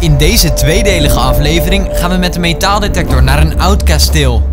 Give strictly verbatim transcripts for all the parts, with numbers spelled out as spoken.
In deze tweedelige aflevering gaan we met de metaaldetector naar een oud kasteel.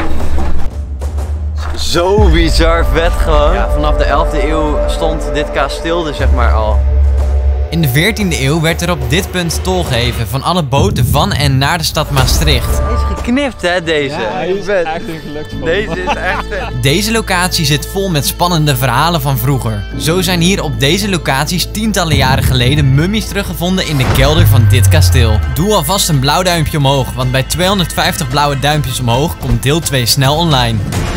Zo bizar vet gewoon. Ja, vanaf de elfde eeuw stond dit kasteel er zeg maar al. In de veertiende eeuw werd er op dit punt tol geheven van alle boten van en naar de stad Maastricht. Hij is geknipt hè, deze. Ja, hij is echt een geluksvol. Deze is echt vet. Deze locatie zit vol met spannende verhalen van vroeger. Zo zijn hier op deze locaties tientallen jaren geleden mummies teruggevonden in de kelder van dit kasteel. Doe alvast een blauw duimpje omhoog, want bij tweehonderdvijftig blauwe duimpjes omhoog komt deel twee snel online.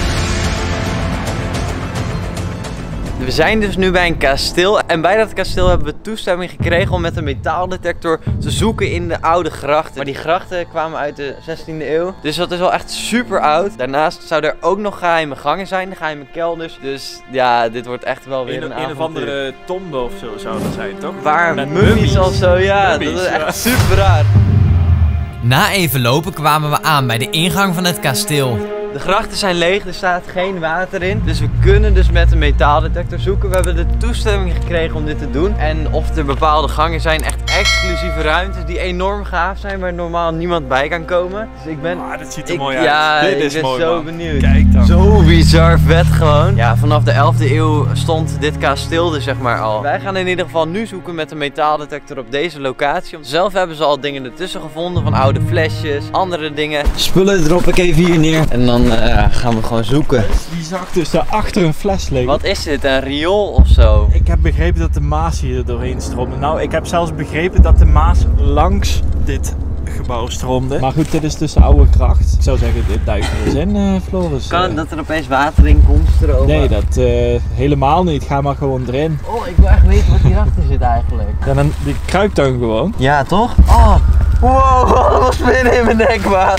We zijn dus nu bij een kasteel en bij dat kasteel hebben we toestemming gekregen om met een metaaldetector te zoeken in de oude grachten. Maar die grachten kwamen uit de zestiende eeuw, dus dat is wel echt super oud. Daarnaast zouden er ook nog geheime gangen zijn, geheime kelders. Dus ja, dit wordt echt wel weer een, een, een of andere tombe of zo zou dat zijn, toch? Waar met mummies of zo, ja, mummies, dat is echt ja. super raar. Na even lopen kwamen we aan bij de ingang van het kasteel. De grachten zijn leeg, er staat geen water in. Dus we kunnen dus met een metaaldetector zoeken. We hebben de toestemming gekregen om dit te doen. En of er bepaalde gangen zijn, echt exclusieve ruimtes die enorm gaaf zijn, waar normaal niemand bij kan komen. Dus ik ben... Ah, dit ziet er ik, mooi uit. Ja, dit ik is ben mooi, zo man. benieuwd. Kijk dan. Zo bizar vet gewoon. Ja, vanaf de elfde eeuw stond dit kasteel er zeg maar al. Wij gaan in ieder geval nu zoeken met een metaaldetector op deze locatie. Zelf hebben ze al dingen ertussen gevonden, van oude flesjes, andere dingen. Spullen drop ik even hier neer. En dan uh, gaan we gewoon zoeken. Die zag dus daarachter een fles liggen. Wat is dit? Een riool of zo? Ik heb begrepen dat de Maas hier doorheen stroomde. Nou, ik heb zelfs begrepen dat de Maas langs dit gebouw stroomde. Maar goed, dit is dus de oude gracht. Ik zou zeggen, dit duikt er eens in, uh, Floris. Kan het dat er opeens water in komt stromen? Nee, dat uh, helemaal niet. Ga maar gewoon erin. Oh, ik wil echt weten wat hierachter zit eigenlijk. Ja, dan die kruipt dan gewoon. Ja, toch? Oh, wow, allemaal spinnen in mijn nek, maat.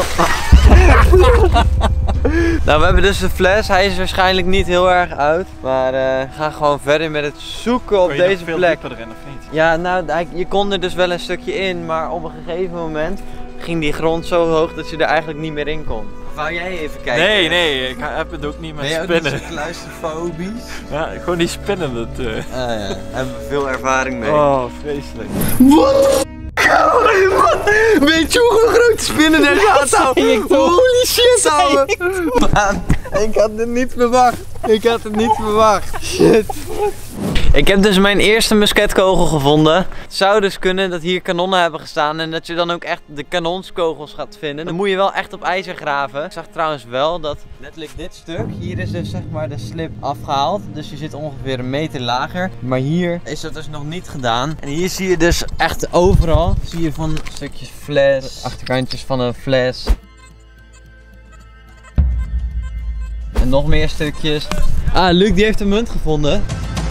Nou, we hebben dus de fles. Hij is waarschijnlijk niet heel erg oud. Maar uh, we gaan gewoon verder met het zoeken op Kun je deze nog veel plek. dieper erin, of niet? Ja, nou, je kon er dus wel een stukje in. Maar op een gegeven moment ging die grond zo hoog dat je er eigenlijk niet meer in kon. Of wou jij even kijken? Nee, nee, ik heb het ook niet met ben je spinnen. ook niet zo claustrofobisch? Ja, gewoon die spinnen. Dat, uh... Ah ja, daar hebben we veel ervaring mee. Oh, vreselijk. Wat? Weet je hoe grote spinnen er zaten? Holy shit, ouwe! Man, ik had het niet verwacht. Ik had het niet verwacht. Shit. Ik heb dus mijn eerste musketkogel gevonden. Het zou dus kunnen dat hier kanonnen hebben gestaan en dat je dan ook echt de kanonskogels gaat vinden. Dan moet je wel echt op ijzer graven. Ik zag trouwens wel dat letterlijk dit stuk, hier is dus zeg maar de slip afgehaald. Dus je zit ongeveer een meter lager. Maar hier is dat dus nog niet gedaan. En hier zie je dus echt overal, zie je van stukjes fles, achterkantjes van een fles. En nog meer stukjes. Ah, Luc die heeft een munt gevonden.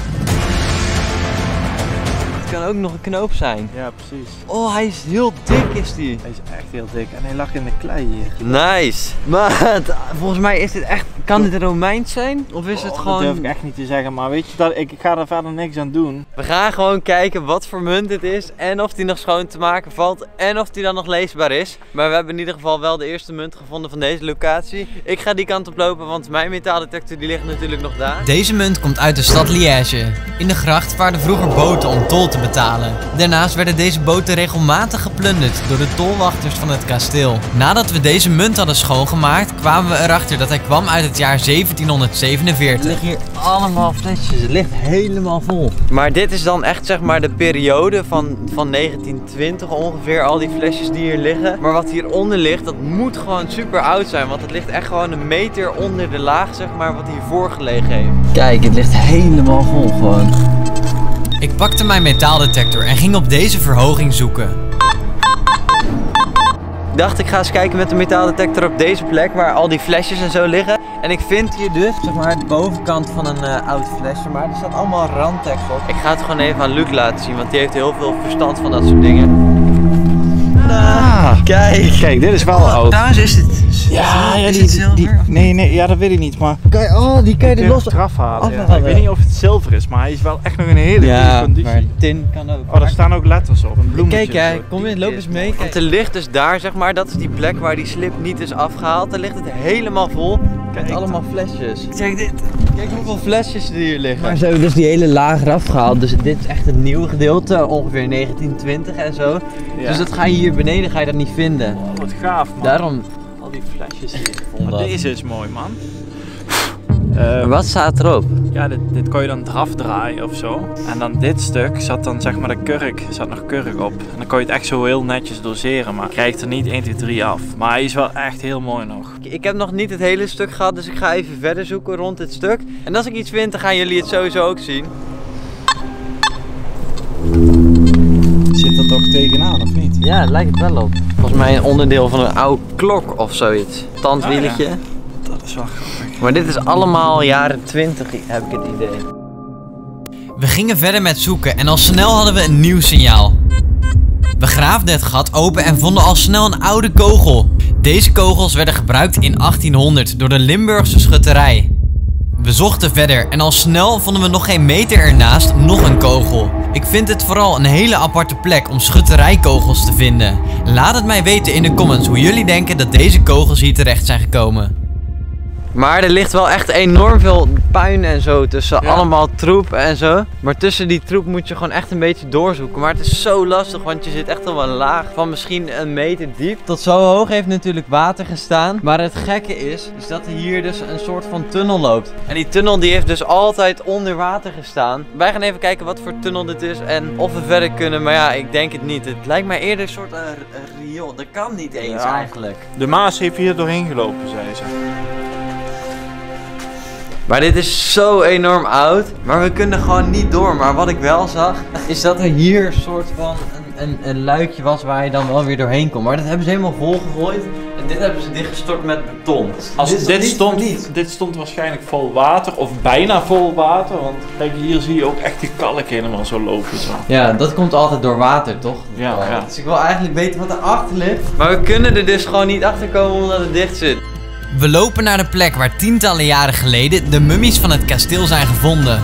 Het kan ook nog een knoop zijn. Ja, precies. Oh, hij is heel dik is die. Hij is echt heel dik en hij lag in de klei hier. Nice. Maar volgens mij is dit echt, kan dit Romeins zijn? Of is het oh, gewoon... Dat durf ik echt niet te zeggen, maar weet je, dat, ik ga er verder niks aan doen. We gaan gewoon kijken wat voor munt dit is en of die nog schoon te maken valt en of die dan nog leesbaar is. Maar we hebben in ieder geval wel de eerste munt gevonden van deze locatie. Ik ga die kant op lopen, want mijn metaaldetector die ligt natuurlijk nog daar. Deze munt komt uit de stad Liège. In de gracht vaarden vroeger boten om tol te betalen. Daarnaast werden deze boten regelmatig geplunderd door de tolwachters van het kasteel. Nadat we deze munt hadden schoongemaakt, kwamen we erachter dat hij kwam uit het jaar zeventienhonderdzevenenveertig. Er liggen hier allemaal flesjes, het ligt helemaal vol. Maar dit is dan echt zeg maar de periode van, van negentien twintig ongeveer, al die flesjes die hier liggen. Maar wat hieronder ligt, dat moet gewoon super oud zijn, want het ligt echt gewoon een meter onder de laag zeg maar wat hiervoor gelegen heeft. Kijk, het ligt helemaal vol gewoon. Ik pakte mijn metaaldetector en ging op deze verhoging zoeken. Ik dacht ik ga eens kijken met de metaaldetector op deze plek waar al die flesjes en zo liggen. En ik vind hier dus zeg maar de bovenkant van een uh, oud flesje, maar er staat allemaal randtekst op. Ik ga het gewoon even aan Luc laten zien, want die heeft heel veel verstand van dat soort dingen. Ah, kijk. Kijk, dit is wel oh, oud. Trouwens is het... Ja, ja is die, het zilver, die, nee, nee, ja, dat weet ik niet, maar... Kijk, oh, die kan je er los eraf halen. Ja. afhalen. Ik weet niet of het zilver is, maar hij is wel echt nog in een hele ja, goede conditie. maar tin kan ook. Oh, daar staan ook letters op, een bloemetje. Kijk, jij, kom in, loop eens mee. Want er ligt dus daar, zeg maar, dat is die plek waar die slip niet is afgehaald. Daar ligt het helemaal vol met allemaal flesjes. Kijk dit. Kijk hoeveel flesjes er hier liggen. Maar ze hebben dus die hele laag eraf gehaald. Dus dit is echt het nieuwe gedeelte, ongeveer negentien twintig en zo. Ja. Dus dat ga je hier beneden ga je dat niet vinden. Oh, wat gaaf man. Daarom al die flesjes die ik vond. Maar deze is mooi man. Uh, wat staat erop? Ja, dit, dit kon je dan eraf draaien of zo. En dan dit stuk zat dan zeg maar de kurk, zat nog kurk op. En dan kon je het echt zo heel netjes doseren, maar je krijgt er niet één, twee, drie af. Maar hij is wel echt heel mooi nog. Ik heb nog niet het hele stuk gehad, dus ik ga even verder zoeken rond dit stuk. En als ik iets vind, dan gaan jullie het sowieso ook zien. Zit er toch tegenaan of niet? Ja, het lijkt het wel op. Volgens mij een onderdeel van een oude klok of zoiets. Tandwieletje. Ah, ja. Dat is wel grappig. Maar dit is allemaal jaren twintig, heb ik het idee. We gingen verder met zoeken en al snel hadden we een nieuw signaal. We graafden het gat open en vonden al snel een oude kogel. Deze kogels werden gebruikt in achttienhonderd door de Limburgse schutterij. We zochten verder en al snel vonden we nog geen meter ernaast nog een kogel. Ik vind het vooral een hele aparte plek om schutterijkogels te vinden. Laat het mij weten in de comments hoe jullie denken dat deze kogels hier terecht zijn gekomen. Maar er ligt wel echt enorm veel puin en zo tussen, ja. allemaal troep en zo. Maar tussen die troep moet je gewoon echt een beetje doorzoeken. Maar het is zo lastig, want je zit echt op een laag van misschien een meter diep. Tot zo hoog heeft natuurlijk water gestaan. Maar het gekke is, is dat er hier dus een soort van tunnel loopt. En die tunnel die heeft dus altijd onder water gestaan. Wij gaan even kijken wat voor tunnel dit is en of we verder kunnen. Maar ja, ik denk het niet. Het lijkt mij eerder een soort uh, riool. Dat kan niet eens ja. eigenlijk. De Maas heeft hier doorheen gelopen, zei ze. Maar dit is zo enorm oud, maar we kunnen gewoon niet door. Maar wat ik wel zag, is dat er hier een soort van een, een, een luikje was waar je dan wel weer doorheen kon. Maar dat hebben ze helemaal vol gegooid en dit hebben ze dichtgestort met beton. Als dit, dit, stond, dit stond waarschijnlijk vol water of bijna vol water, want kijk hier zie je ook echt die kalk helemaal zo lopen. Zo. Ja, dat komt altijd door water toch? Ja, ja. Dus ik wil eigenlijk weten wat erachter ligt. Maar we kunnen er dus gewoon niet achter komen omdat het dicht zit. We lopen naar de plek waar tientallen jaren geleden de mummies van het kasteel zijn gevonden.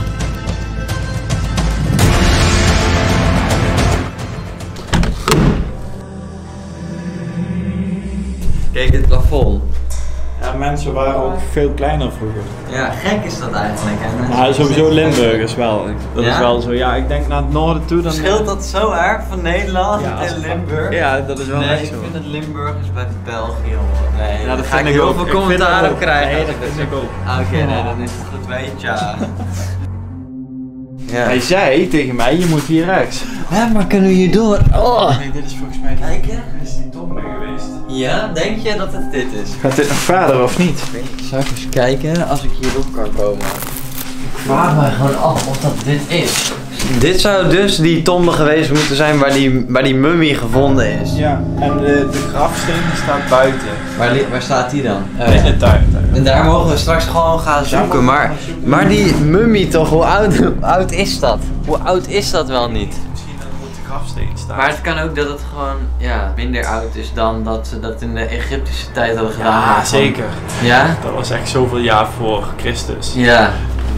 Kijk dit plafond. Ja, mensen waren ook veel kleiner vroeger. Ja, gek is dat eigenlijk. Hè? Maar sowieso Limburgers wel. Dat ja? is wel zo. Ja, ik denk naar het noorden toe dan... Scheelt dat zo erg van Nederland ja, en Limburg? Ja, dat is wel nee, echt ik zo. Ik vind het Limburgers bij België hoor. Nee, ja, dat daar ga vind ik ik heel ook. veel commentaar op krijgen. Nee, dat vind ik ook. Oké, okay, nee, dan is het goed weet ja. Ja. Hij zei tegen mij, je moet hier rechts. Ja, maar kunnen we hier door? Oh. Nee, dit is volgens mij... Kijk, dit is die domme geweest. Ja, denk je dat het dit is? Gaat dit nog verder of niet? Zal ik eens kijken als ik hierop kan komen? Ik vraag me gewoon af of dat dit is. Dit zou dus die tombe geweest moeten zijn waar die, waar die mummie gevonden is. Ja, en de, de grafsteen staat buiten. Waar, waar staat die dan? Uh, in de tuin. En daar mogen we straks gewoon gaan zoeken. Maar, maar die mummie toch, hoe oud, hoe oud is dat? Hoe oud is dat wel niet? Misschien dat moet de grafsteen staan. Maar het kan ook dat het gewoon ja, minder oud is dan dat ze dat in de Egyptische tijd hadden gedaan. Ja, zeker. Ja? Dat was echt zoveel jaar voor Christus. Ja.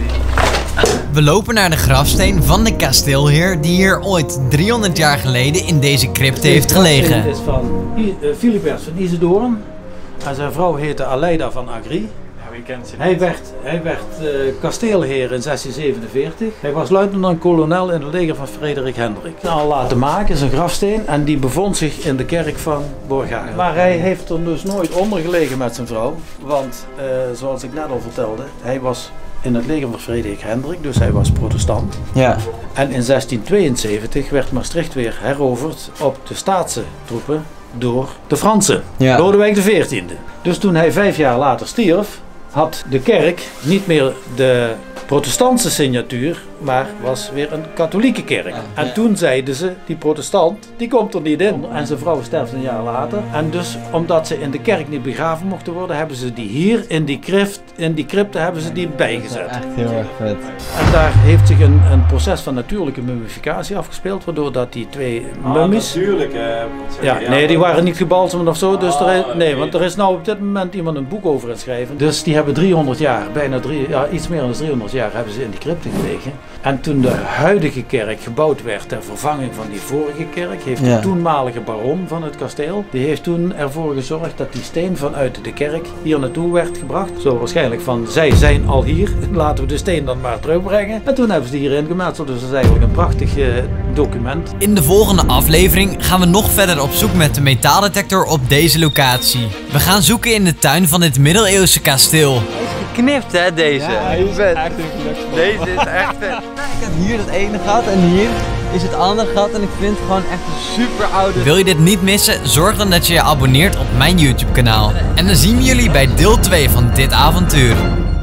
We lopen naar de grafsteen van de kasteelheer die hier ooit driehonderd jaar geleden in deze crypte heeft gelegen. Het is van Philibert van Isidorn en zijn vrouw heette Aleida van Agri. Ja, wie kent ze niet? Hij werd, hij werd uh, kasteelheer in zestien zevenenveertig. Hij was luitenant-kolonel in het leger van Frederik Hendrik. Al laten maken is een grafsteen en die bevond zich in de kerk van Borghagen. Maar hij heeft er dus nooit onder gelegen met zijn vrouw, want uh, zoals ik net al vertelde, hij was in het leger van Frederik Hendrik, dus hij was protestant. Ja. En in zestien tweeënzeventig werd Maastricht weer heroverd op de Staatse troepen door de Fransen. Ja. Lodewijk de veertiende. Dus toen hij vijf jaar later stierf, had de kerk niet meer de protestantse signatuur, maar was weer een katholieke kerk. En ja. Toen zeiden ze, die protestant, die komt er niet in. En zijn vrouw sterft een jaar later. En dus, omdat ze in de kerk niet begraven mochten worden, hebben ze die hier in die crypt, in die crypte hebben ze die bijgezet. Echt heel erg vet. En daar heeft zich een, een proces van natuurlijke mummificatie afgespeeld, waardoor dat die twee ah, mummies... Natuurlijke... Ja, ja, nee, die waren niet gebalsemd of zo. Dus ah, er is, nee, okay. want er is nou op dit moment iemand een boek over aan het schrijven. Dus die hebben driehonderd jaar, bijna drie, ja, iets meer dan driehonderd jaar hebben ze in die crypte gelegen. En toen de huidige kerk gebouwd werd ter vervanging van die vorige kerk, heeft de Ja. toenmalige baron van het kasteel, die heeft toen ervoor gezorgd dat die steen vanuit de kerk hier naartoe werd gebracht. Zo waarschijnlijk van, zij zijn al hier, laten we de steen dan maar terugbrengen. En toen hebben ze die hierin gemetseld, dus dat is eigenlijk een prachtig uh, document. In de volgende aflevering gaan we nog verder op zoek met de metaaldetector op deze locatie. We gaan zoeken in de tuin van dit middeleeuwse kasteel. Knipt hè, deze. Ja, hij is vet. echt een geluksvol. Deze is echt vet. Ik heb hier het ene gat en hier is het andere gat en ik vind het gewoon echt een super oude... Wil je dit niet missen? Zorg dan dat je je abonneert op mijn YouTube kanaal. En dan zien we jullie bij deel twee van dit avontuur.